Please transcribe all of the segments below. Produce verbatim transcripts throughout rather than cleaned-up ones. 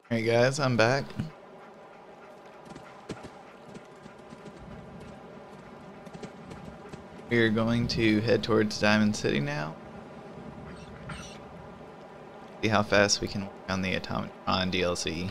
Alright guys, I'm back. We're going to head towards Diamond City now. See how fast we can work on the Atomic Tron D L C.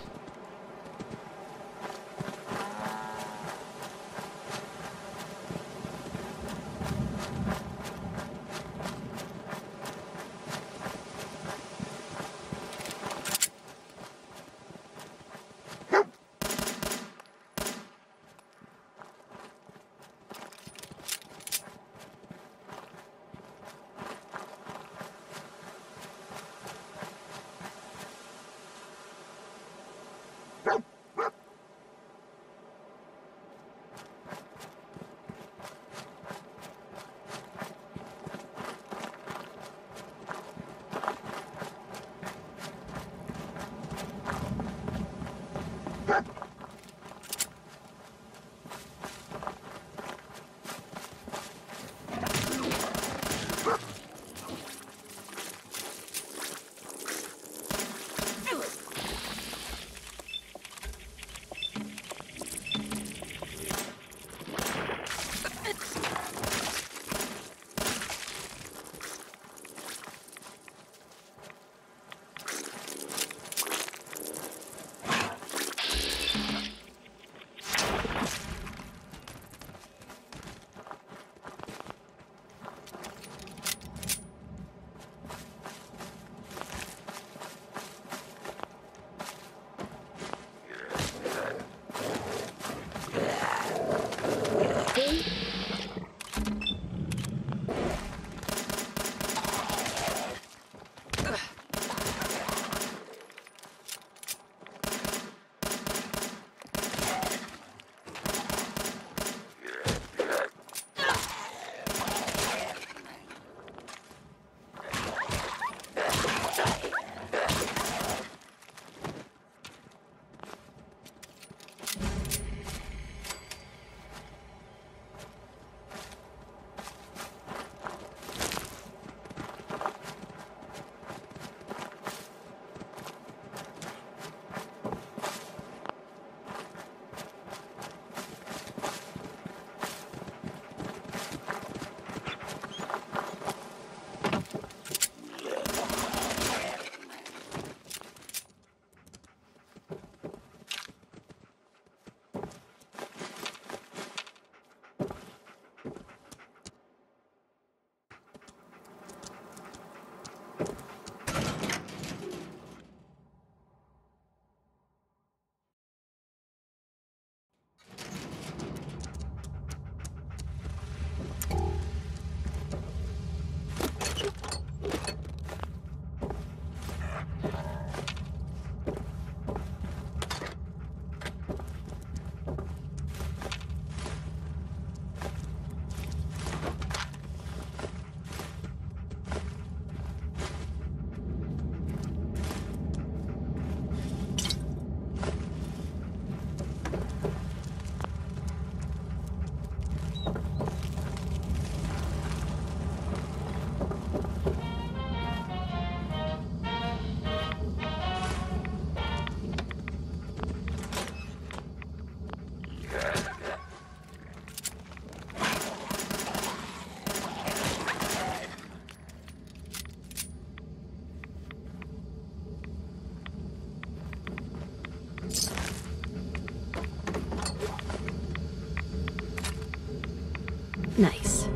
Nice.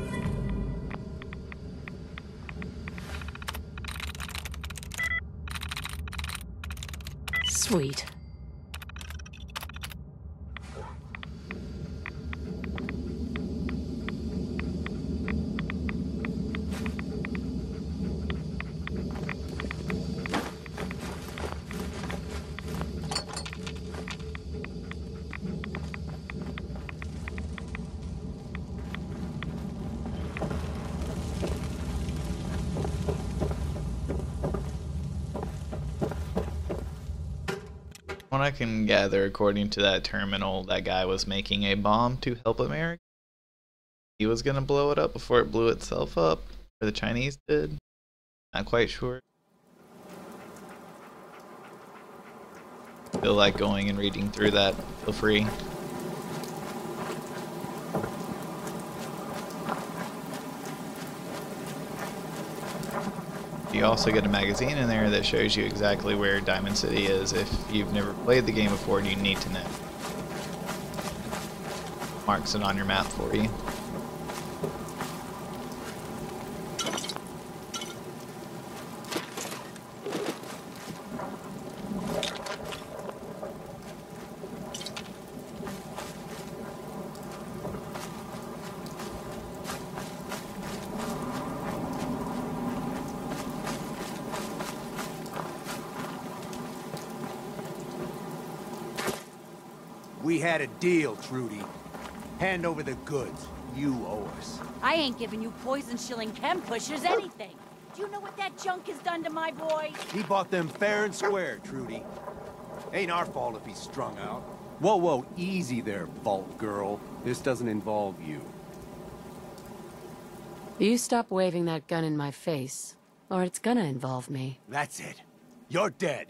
Sweet. What I can gather, according to that terminal, that guy was making a bomb to help America. He was gonna blow it up before it blew itself up, or the Chinese did. Not quite sure. feel like going and reading through that, feel free. You also get a magazine in there that shows you exactly where Diamond City is if you've never played the game before and you need to know. Marks it on your map for you. We had a deal, Trudy. Hand over the goods. You owe us. I ain't giving you poison-shilling chem pushers anything. Do you know what that junk has done to my boy? He bought them fair and square, Trudy. Ain't our fault if he's strung out. Whoa, whoa, easy there, Vault Girl. This doesn't involve you. You stop waving that gun in my face, or it's gonna involve me. That's it. You're dead.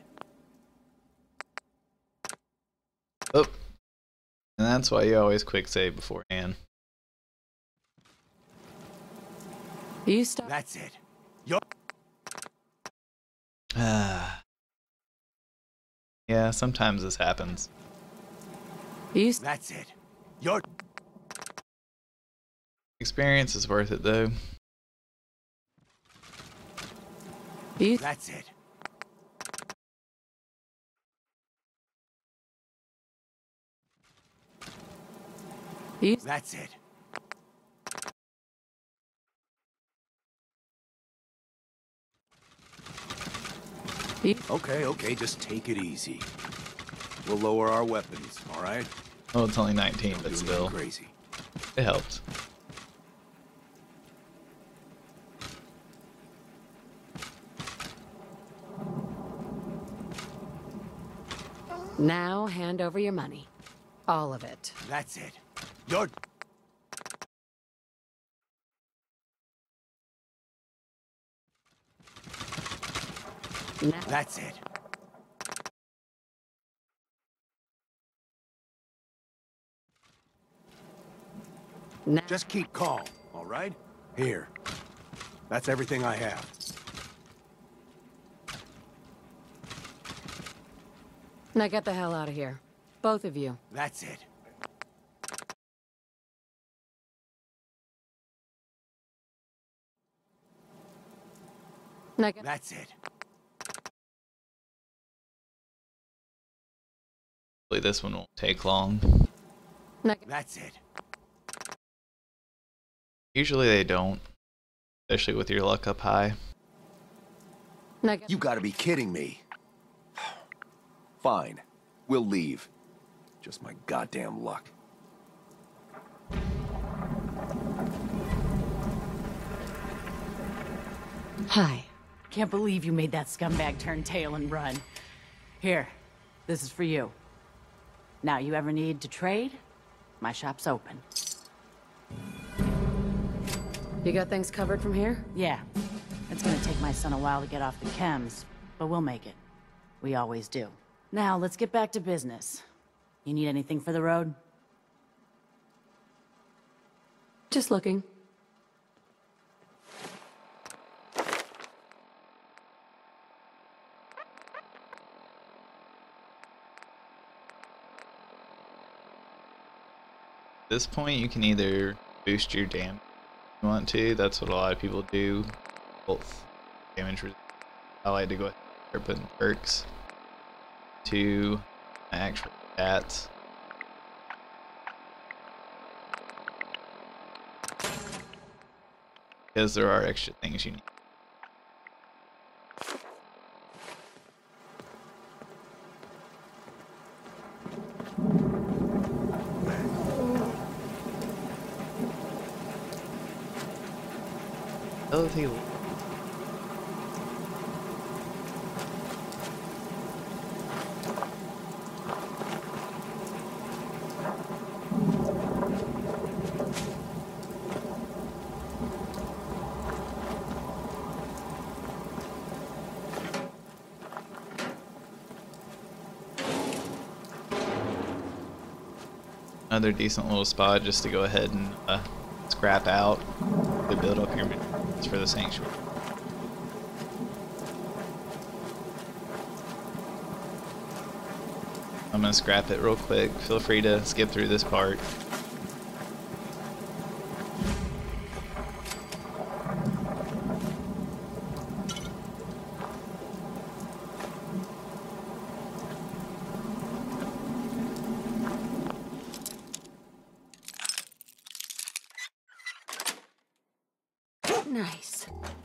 Oh. And that's why you always quick save beforehand. You stop. That's it. You're... Ah. Yeah, sometimes this happens. You That's it. You're... Experience is worth it though. You That's it. You That's it. You Okay, okay, just take it easy. We'll lower our weapons, all right? Oh, it's only nineteen, Don't but do still, nothing crazy. it helped. now hand over your money. All of it. That's it. You're... Now That's it. now Just keep calm, all right? Here. That's everything I have. now get the hell out of here. Both of you. That's it. Now get That's it. Hopefully this one won't take long. now get That's it. Usually they don't, especially with your luck up high. now get You gotta be kidding me. Fine. We'll leave. Just my goddamn luck. Hi. Can't believe you made that scumbag turn tail and run. Here, this is for you. Now, you ever need to trade? My shop's open. You got things covered from here? Yeah, it's gonna take my son a while to get off the chems, but we'll make it. We always do. Now, let's get back to business. You need anything for the road? Just looking. At this point, you can either boost your damage if you want to. That's what a lot of people do. Both damage. I like to go ahead and start putting perks to my actual stats. Because there are extra things you need. Oh, he another decent little spot just to go ahead and uh, scrap out to build up your materials for the sanctuary. I'm gonna scrap it real quick. Feel free to skip through this part. Nice.